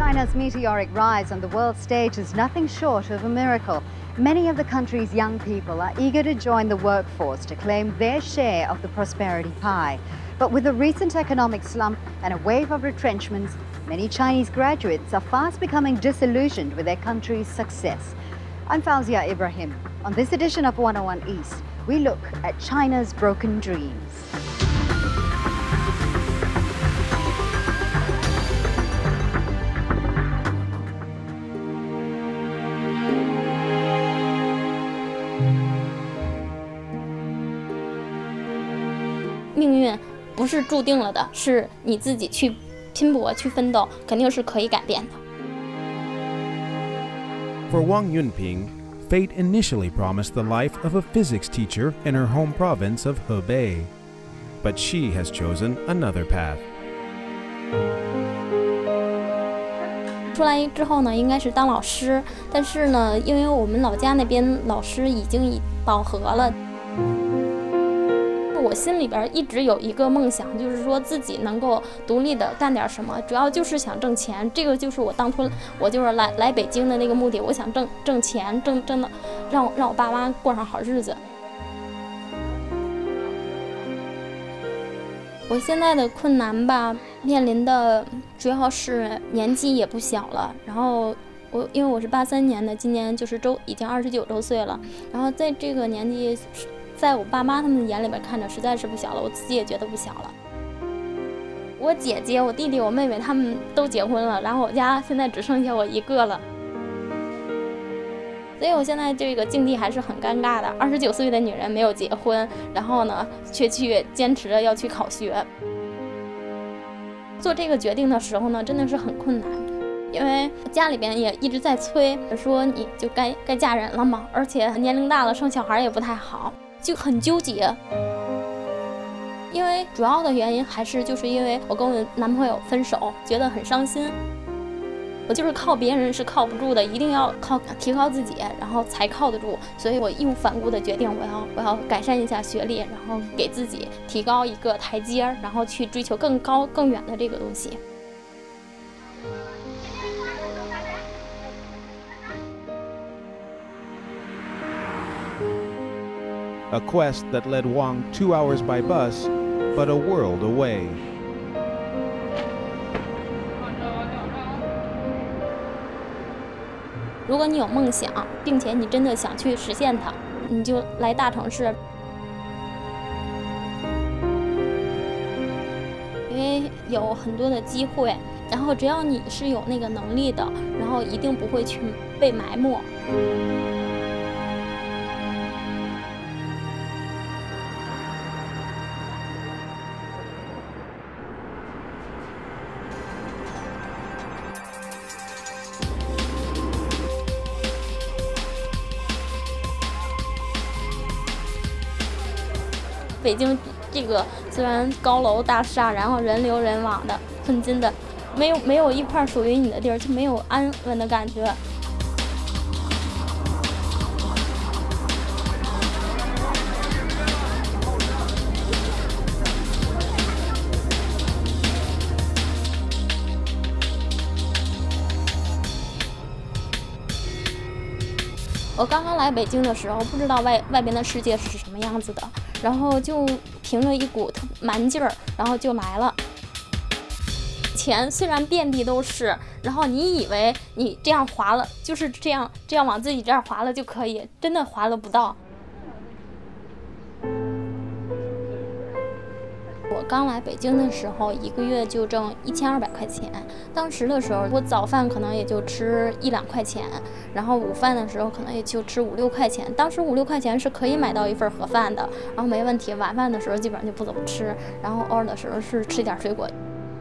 China's meteoric rise on the world stage is nothing short of a miracle. Many of the country's young people are eager to join the workforce to claim their share of the prosperity pie. But with the recent economic slump and a wave of retrenchments, many Chinese graduates are fast becoming disillusioned with their country's success. I'm Fauzia Ibrahim. On this edition of 101 East, we look at China's broken dreams. 命运不是注定了的，是你自己去拼搏、去奋斗，肯定是可以改变的。 For Wang Yunping, fate initially promised the life of a physics teacher in her home province of Hebei, but she has chosen another path. 出来之后呢，应该是当老师，但是呢，因为我们老家那边老师已经饱和了。 我心里边一直有一个梦想，就是说自己能够独立的干点什么，主要就是想挣钱。这个就是我当初我就是来北京的那个目的，我想挣钱，挣的让我爸妈过上好日子。我现在的困难吧，面临的主要是年纪也不小了，然后因为我是83年的，今年就是已经29周岁了，然后在这个年纪。 在我爸妈他们眼里边看着实在是不小了，我自己也觉得不小了。我姐姐、我弟弟、我妹妹他们都结婚了，然后我家现在只剩下我一个了，所以我现在这个境地还是很尴尬的。29岁的女人没有结婚，然后呢却去坚持着要去考学。做这个决定的时候呢，真的是很困难。 因为家里边也一直在催，说你就该嫁人了嘛，而且年龄大了，生小孩也不太好，就很纠结。因为主要的原因还是就是因为我跟我男朋友分手，觉得很伤心。我就是靠别人是靠不住的，一定要提高自己，然后才靠得住。所以我义无反顾的决定，我要改善一下学历，然后给自己提高一个台阶，然后去追求更高更远的这个东西。 A quest that led Wang 2 hours by bus, but a world away. 如果你有梦想，并且你真的想去实现它，你就来大城市，因为有很多的机会。然后只要你是有那个能力的，然后一定不会去被埋没。 北京这个虽然高楼大厦，然后人流人往的，寸金的，没有一块属于你的地儿，就没有安稳的感觉。我刚刚来北京的时候，不知道外边的世界是什么样子的。 然后就凭着一股蛮劲儿，然后就来了。钱虽然遍地都是，然后你以为你这样划了，就是这样往自己这儿划了就可以，真的划了不到。我刚来北京的时候，一个月就挣1200块钱。当时的时候，我早饭可能也就吃1、2块钱，然后午饭的时候可能也就吃5、6块钱。当时5、6块钱是可以买到一份盒饭的，然后没问题。晚饭的时候基本上就不怎么吃，然后偶尔的时候是吃点水果。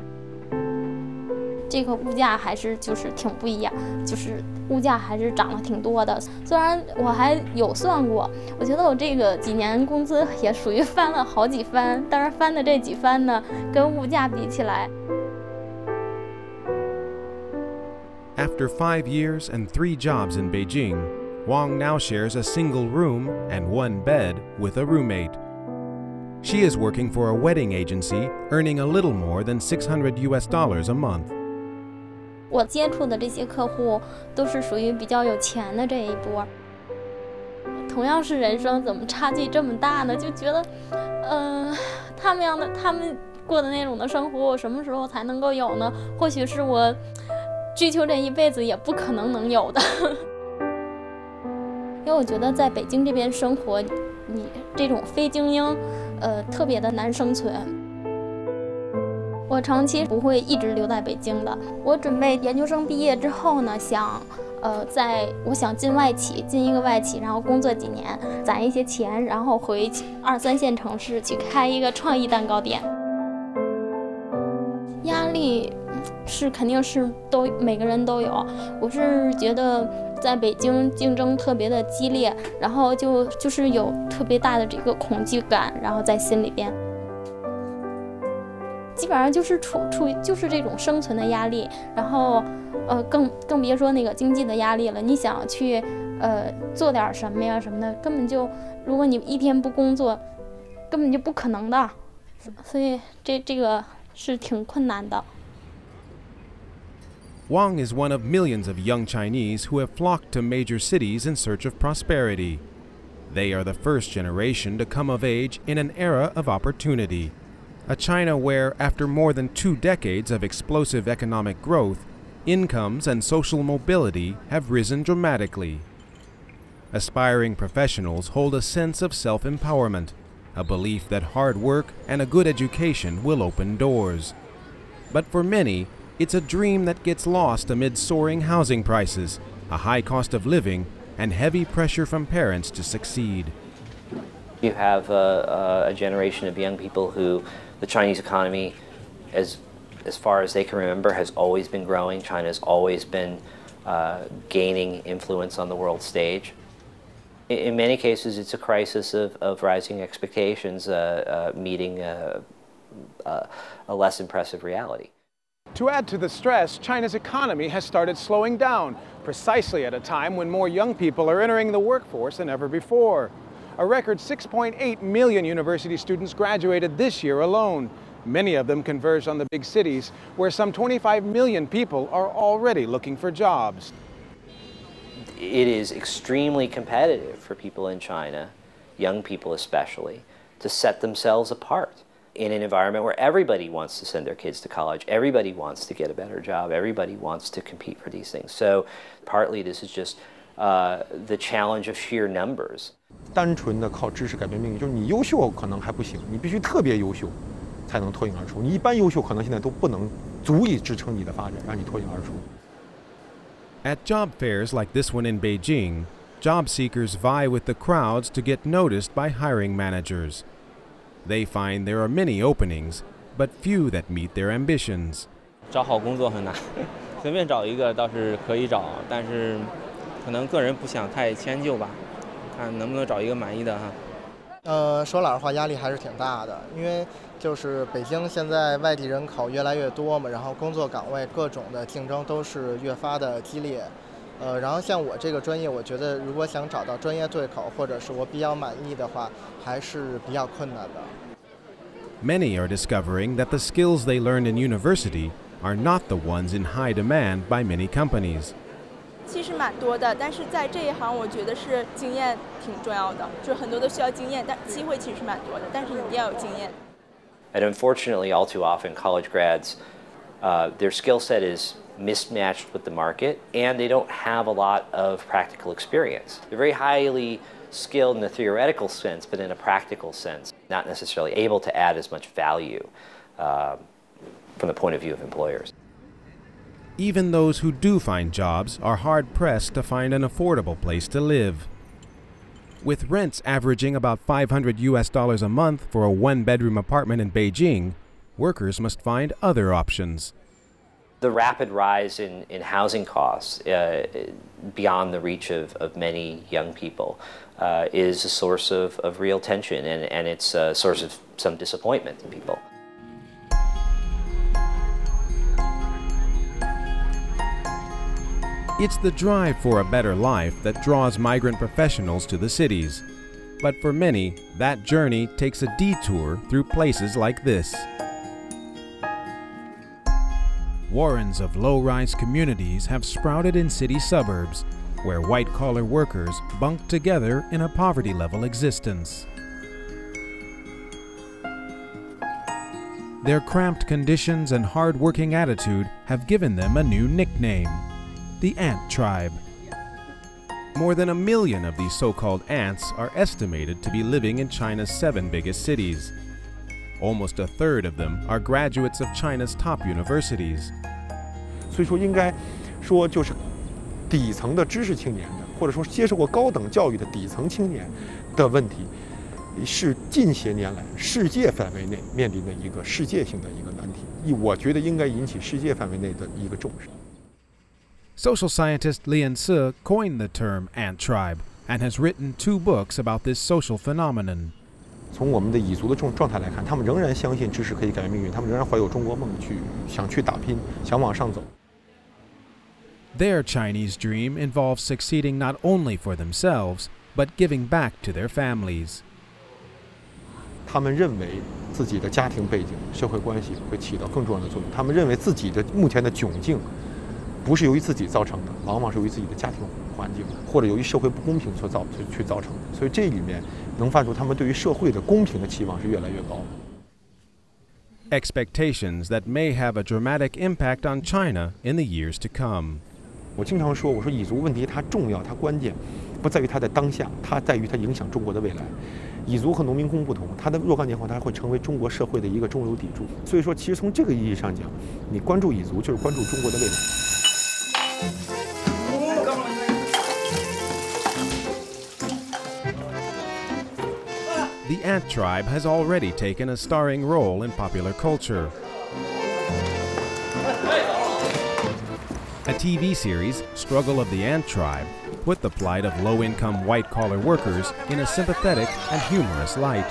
这个物价还是就是挺不一样，就是物价还是涨了挺多的。虽然我还有算过，我觉得我这个几年工资也属于翻了好几番，但是翻的这几番呢，跟物价比起来。 After 5 years and 3 jobs in Beijing, Wang now shares a single room and 1 bed with a roommate. She is working for a wedding agency, earning a little more than $600 a month. 我接触的这些客户都是属于比较有钱的这一波。同样是人生，怎么差距这么大呢？就觉得，他们过的那种的生活，我什么时候才能够有呢？或许是我追求这一辈子也不可能能有的。因为我觉得在北京这边生活，你这种非精英，特别的难生存。我长期不会一直留在北京的。我准备研究生毕业之后呢，我想进外企，进一个外企，然后工作几年，攒一些钱，然后回2、3线城市去开一个创意蛋糕店。压力肯定是每个人都有。我是觉得在北京竞争特别的激烈，然后就是有特别大的这个恐惧感，然后在心里边。基本上就是处于就是这种生存的压力，然后更别说那个经济的压力了。你想去做点什么呀什么的，根本就如果你一天不工作，根本就不可能的。所以这个是挺困难的。 Wang is one of millions of young Chinese who have flocked to major cities in search of prosperity. They are the first generation to come of age in an era of opportunity. A China where, after more than 2 decades of explosive economic growth, incomes and social mobility have risen dramatically. Aspiring professionals hold a sense of self-empowerment, a belief that hard work and a good education will open doors. But for many, it's a dream that gets lost amid soaring housing prices, a high cost of living, and heavy pressure from parents to succeed. You have a generation of young people who the Chinese economy, as far as they can remember, has always been growing. China has always been gaining influence on the world stage. In many cases, it's a crisis of rising expectations meeting a less impressive reality. To add to the stress, China's economy has started slowing down, precisely at a time when more young people are entering the workforce than ever before. A record 6.8 million university students graduated this year alone. Many of them converged on the big cities, where some 25 million people are already looking for jobs. It is extremely competitive for people in China, young people especially, to set themselves apart in an environment where everybody wants to send their kids to college, everybody wants to get a better job, everybody wants to compete for these things. So partly this is just the challenge of sheer numbers. 单纯的靠知识改变命运，就是你优秀可能还不行，你必须特别优秀才能脱颖而出。你一般优秀可能现在都不能足以支撑你的发展，让你脱颖而出。 At job fairs like this one in Beijing, job seekers vie with the crowds to get noticed by hiring managers. They find there are many openings, but few that meet their ambitions. 找好工作很难，随便找一个倒是可以找，但是可能个人不想太迁就吧，看能不能找一个满意的哈。 说老实话，压力还是挺大的，因为就是北京现在外地人口越来越多嘛，然后工作岗位各种的竞争都是越发的激烈。然后像我这个专业，我觉得如果想找到专业对口，或者是我比较满意的话，还是比较困难的。 Many are discovering that the skills they learned in university are not the ones in high demand by many companies. 其实蛮多的，但是在这一行，我觉得是经验挺重要的，就是很多都需要经验，但机会其实蛮多的，但是你一定要有经验。 And unfortunately, all too often, college grads, their skill set is mismatched with the market, and they don't have a lot of practical experience. They're very highly skilled in a theoretical sense, but in a practical sense, not necessarily able to add as much value from the point of view of employers. Even those who do find jobs are hard-pressed to find an affordable place to live. With rents averaging about $500 a month for a one-bedroom apartment in Beijing, workers must find other options. The rapid rise in housing costs beyond the reach of many young people is a source of real tension, and it's a source of some disappointment in people. It's the drive for a better life that draws migrant professionals to the cities. But for many, that journey takes a detour through places like this. Warrens of low-rise communities have sprouted in city suburbs, where white-collar workers bunk together in a poverty-level existence. Their cramped conditions and hard-working attitude have given them a new nickname, the Ant Tribe. More than 1 million of these so-called ants are estimated to be living in China's 7 biggest cities. Almost a third of them are graduates of China's top universities. 所以说，应该说就是底层的知识青年的，或者说接受过高等教育的底层青年的问题，是近些年来世界范围内面临的一个世界性的一个难题。我觉得应该引起世界范围内的一个重视。 Social scientist Lian Se coined the term ant tribe and has written 2 books about this social phenomenon. 从我们的蚁族的状态来看，他们仍然相信知识可以改变命运，他们仍然怀有中国梦，想去打拼，想往上走。 Their Chinese dream involves succeeding not only for themselves, but giving back to their families. 他们认为自己的家庭背景、社会关系会起到更重要的作用。他们认为自己的目前的窘境不是由于自己造成的，往往是由于自己的家庭环境或者由于社会不公平所造成的。所以这里面能看出他们对于社会的公平的期望是越来越高。 Expectations that may have a dramatic impact on China in the years to come. 我经常说，蚁族问题它重要，它关键不在于它在当下，它在于它影响中国的未来。蚁族和农民工不同，它的若干年后它会成为中国社会的一个中流砥柱。所以说，其实从这个意义上讲，你关注蚁族就是关注中国的未来。 The Ant Tribe has already taken a starring role in popular culture. A TV series, Struggle of the Ant Tribe, put the plight of low-income white-collar workers in a sympathetic and humorous light.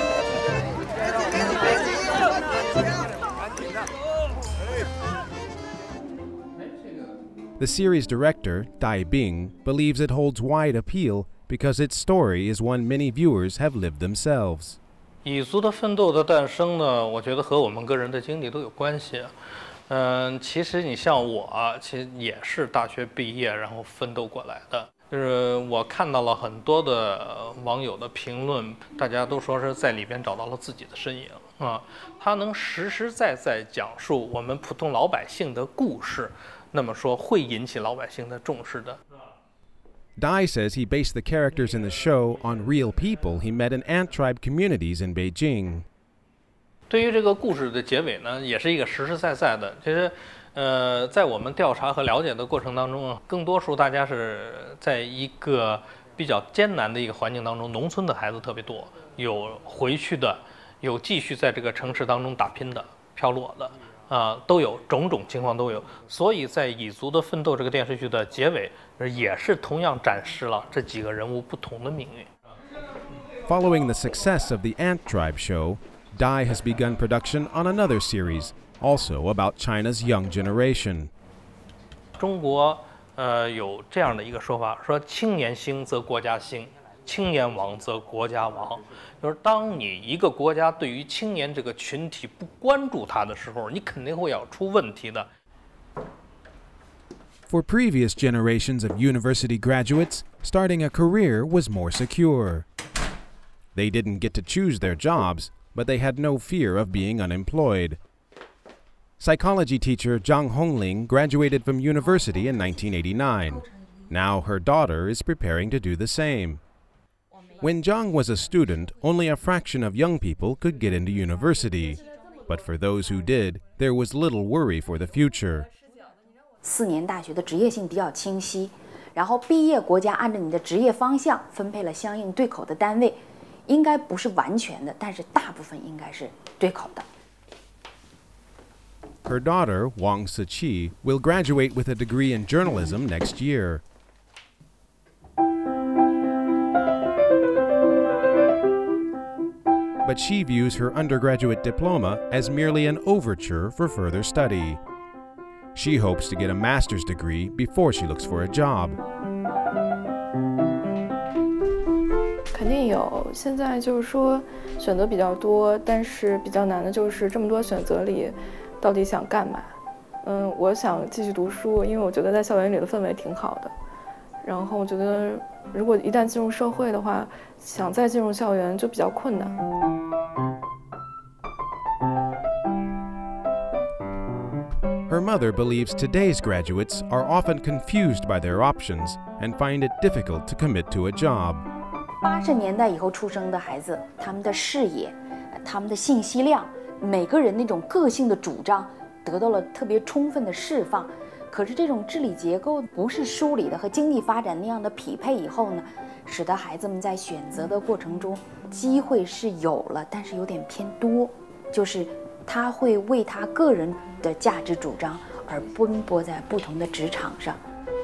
The series director, Dai Bing, believes it holds wide appeal because its story is one many viewers have lived themselves. 蚁族的奋斗的诞生呢，我觉得和我们个人的经历都有关系。其实你像我，其实也是大学毕业然后奋斗过来的。就是我看到了很多的网友的评论，大家都说是在里边找到了自己的身影啊。他能实实在在讲述我们普通老百姓的故事，那么说会引起老百姓的重视的。 Dai says he based the characters in the show on real people he met in ant tribe communities in Beijing. 对于这个故事的结尾呢，也是一个实实在在的。其实，在我们调查和了解的过程当中，更多数大家是在一个比较艰难的一个环境当中，农村的孩子特别多，有回去的，有继续在这个城市当中打拼的、飘落的，都有，种种情况都有。所以在《蚁族的奋斗》这个电视剧的结尾，也是同样展示了这几个人物不同的命运。 Following the success of the Ant Tribe show, Dai has begun production on another series, also about China's young generation. 中国有这样的一个说法，说青年兴则国家兴，青年亡则国家亡。就是当你一个国家对于青年这个群体不关注他的时候，你肯定会要出问题的。 For previous generations of university graduates, starting a career was more secure. They didn't get to choose their jobs, but they had no fear of being unemployed. Psychology teacher Zhang Hongling graduated from university in 1989. Now her daughter is preparing to do the same. When Zhang was a student, only a fraction of young people could get into university. But for those who did, there was little worry for the future. 4年大学的职业性比较清晰，然后毕业国家按照你的职业方向分配了相应对口的单位。应该不是完全的，但是大部分应该是对口的。 Her daughter, Wang Siqi, will graduate with a degree in journalism next year. But she views her undergraduate diploma as merely an overture for further study. She hopes to get a master's degree before she looks for a job. 肯定有，现在就是说选择比较多，但是比较难的就是这么多选择里，到底想干嘛？ 我想继续读书，因为我觉得在校园里的氛围挺好的。然后我觉得，如果一旦进入社会的话，想再进入校园就比较困难。 Her mother believes today's graduates are often confused by their options and find it difficult to commit to a job. 80年代以后出生的孩子，他们的视野、他们的信息量，每个人那种个性的主张得到了特别充分的释放。可是这种治理结构不是梳理的和经济发展那样的匹配以后呢，使得孩子们在选择的过程中，机会是有了，但是有点偏多，就是他会为他个人的价值主张而奔波在不同的职场上。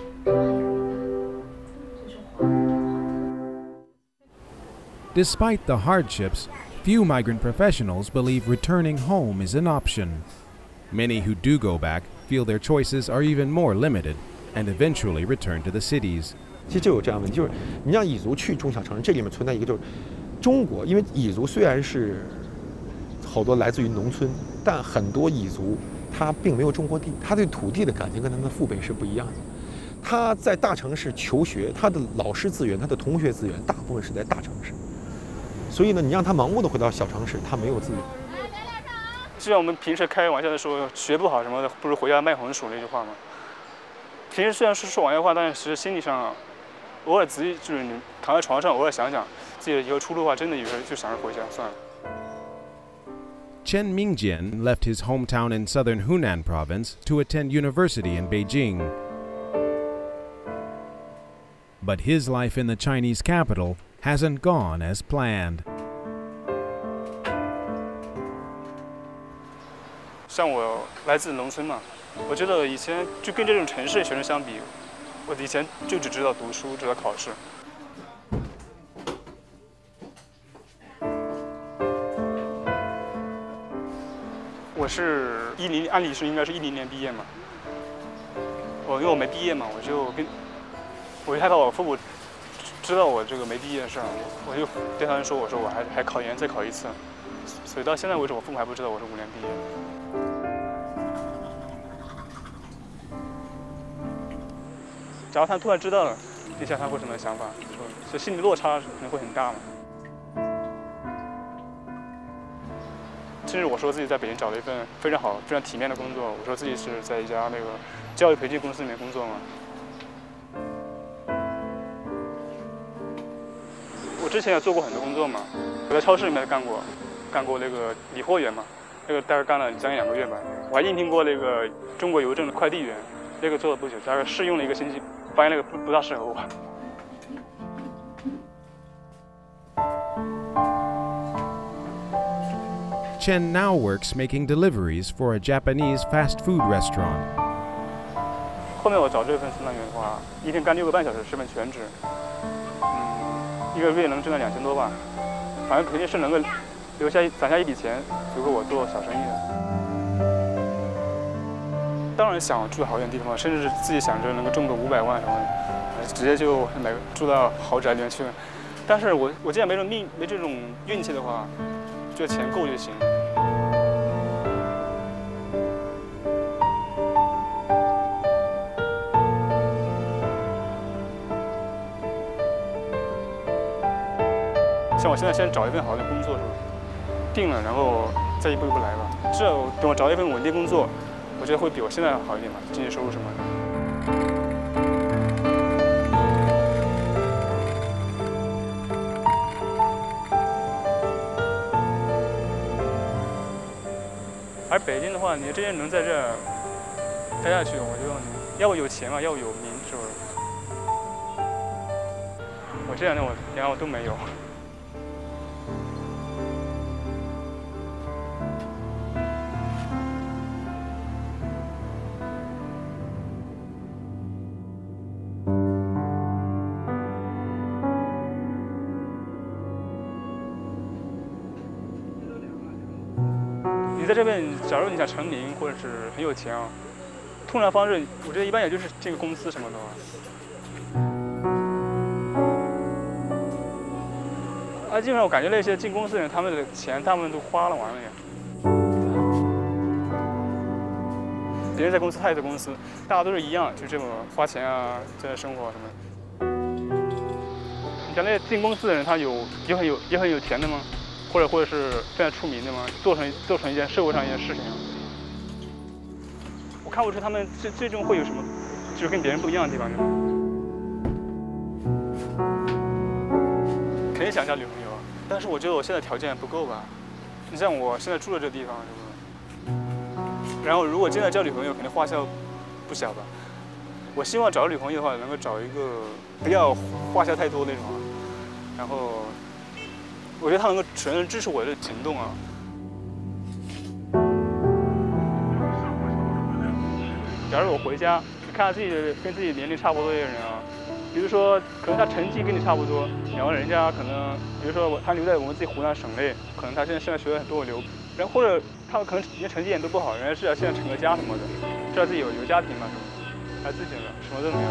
Despite the hardships, few migrant professionals believe returning home is an option. Many who do go back feel their choices are even more limited and eventually return to the cities. 其实就有这样的问题，就是你让蚁族去中小城市，这里面存在一个就是中国，因为蚁族虽然是好多来自于农村，但很多蚁族他并没有种过地，他对土地的感情跟他们的父辈是不一样的。他在大城市求学，他的老师资源、他的同学资源大部分是在大城市，所以呢，你让他盲目的回到小城市，他没有资源。 就像我们平时开玩笑的说，学不好什么的，不如回家卖红薯那句话嘛。平时虽然是说玩笑话，但是其实心理上，偶尔自己就是你躺在床上，偶尔想想自己以后出路的话，真的有时候就想着回家算了。 Chen Mingjian left his hometown in southern Hunan province to attend university in Beijing. But his life in the Chinese capital hasn't gone as planned. 像我来自农村嘛，我觉得以前就跟这种城市学生相比，我以前就只知道读书，知道考试。我是按理是应该是10年毕业嘛。因为我没毕业嘛，我就害怕我父母知道我这个没毕业的事儿，我就对他们说，我说我还考研再考一次，所以到现在为止，我父母还不知道我是5年毕业。假如他突然知道了，你想他会什么想法？说这心理落差可能会很大嘛。甚至我说自己在北京找了一份非常好、非常体面的工作，我说自己是在一家那个教育培训公司里面工作嘛。我之前也做过很多工作嘛，我在超市里面干过那个理货员嘛，那个大概干了将近2个月吧。我还应聘过那个中国邮政的快递员，那个做了不久，大概试用了1个星期，发现那个不大适合我。 Chen now works making deliveries for a Japanese fast food restaurant. 后面我找这份相当于的话，一天干6个半小时，是份全职，1个月能挣到2000多吧，反正肯定是能够攒下一笔钱，足够我做小生意的。当然想住好一点地方，甚至是自己想着能够挣个500万什么的，直接就住到豪宅里面去。但是我既然没这种运气的话，这钱够就行。像我现在先找一份好的工作是吧？定了，然后再一步一步来吧。至少等我找一份稳定工作，我觉得会比我现在好一点吧，经济收入什么的。而北京的话，你真正能在这儿待下去，我觉得你要不有钱嘛，要不有名，是不是？我这2年我都没有。你在这边，假如你想成名或者是很有钱啊，通常方式，我觉得一般也就是进个公司什么的。基本上我感觉那些进公司的人，他们的钱大部分都花了完了呀。 别人在公司，他也在公司，大家都是一样，就这么花钱啊，在生活什么。你像那些进公司的人，他也很有钱的吗？或者是非常出名的吗？做成一件社会上一件事情啊。我看不出他们最终会有什么，就是跟别人不一样的地方。肯定想交女朋友，但是我觉得我现在条件不够吧。你像我现在住的这地方，是不是？然后如果真的交女朋友，肯定花销不小吧。我希望找女朋友的话，能够找一个不要花销太多那种啊。然后，我觉得他能够承认支持我的行动啊。假如我回家，你看到跟自己年龄差不多的人啊，比如说可能他成绩跟你差不多，然后人家可能，比如说他留在我们自己湖南省内，可能他现在学的很多留，然后或者他们可能人家成绩也都不好，人家是要现在成个家什么的，知道自己有家庭嘛，是吧？还自己了，什么都没有。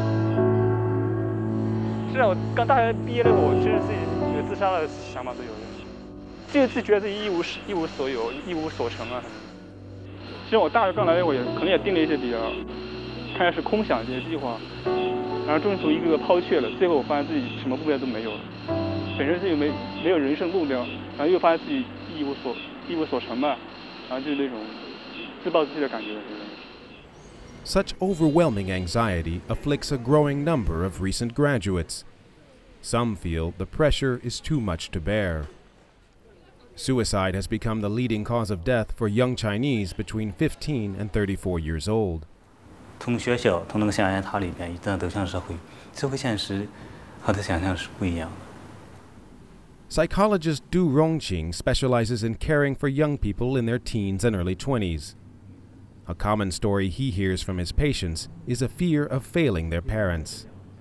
是啊，我刚大学毕业的时候，我真是自己有自杀的想法都有的，就是自己觉得自己一无所有、一无所成啊。其实我大学刚来的时候，可能也定了一些比较开始空想这些计划，然后中途一个个抛却了，最后我发现自己什么目标都没有了，本身自己没有人生目标，然后又发现自己一无所成嘛，然后就是那种自暴自弃的感觉。 Such overwhelming anxiety afflicts a growing number of recent graduates. Some feel the pressure is too much to bear. Suicide has become the leading cause of death for young Chinese between 15 and 34 years old. 从学校从那个象牙塔里边一旦走向社会现实和他想象是不一样的。 Psychologist Du Rongqing specializes in caring for young people in their teens and early 20s. A common story he hears from his patients is a fear of failing their parents.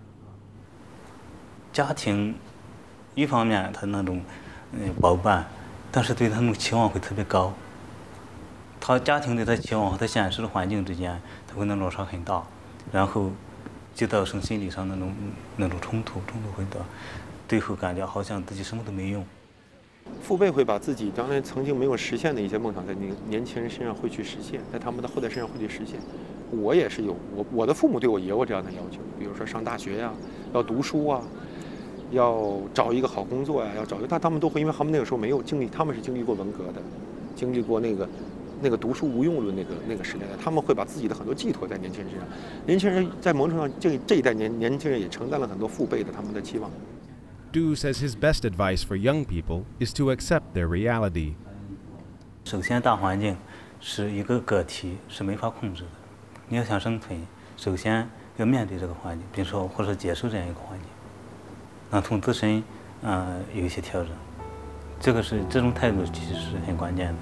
家庭一方面他那种包办，但是对他们期望会特别高。他家庭对他期望和他现实的环境之间，他会那落差很大，然后就造成心理上那种冲突会到最后感觉好像自己什么都没用。 父辈会把自己当年曾经没有实现的一些梦想，在年轻人身上会去实现，在他们的后代身上会去实现。我也是有，我的父母对我也有这样的要求，比如说上大学呀，要读书啊，要找一个好工作呀，要找一个，但他们都会，因为他们那个时候没有经历，他们是经历过文革的，经历过那个读书无用论那个时代的，他们会把自己的很多寄托在年轻人身上。年轻人在某种程度上，这一代年轻人也承担了很多父辈的他们的期望。 Du says his best advice for young people is to accept their reality. 首先，大环境是一个个体是没法控制的。你要想生存，首先要面对这个环境，比如说或者接受这样一个环境，那从自身有一些调整，这种态度其实是很关键的。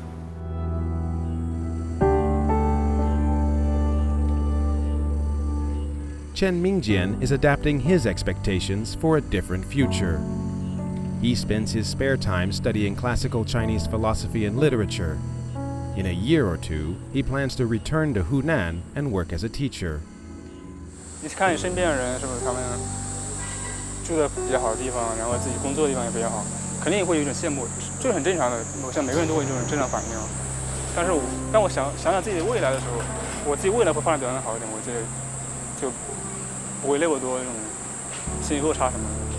Chen Mingjian is adapting his expectations for a different future. He spends his spare time studying classical Chinese philosophy and literature. In a year or two, he plans to return to Hunan and work as a teacher. 你看你身边的人是不是他们住的比较好的地方，然后自己工作的地方也比较好，肯定会有一种羡慕，这是很正常的。我想每个人都会有这种正常反应。但是当我想自己的未来的时候，我自己未来会发展表现好一点，我就不会那么多那种心理落差什么的。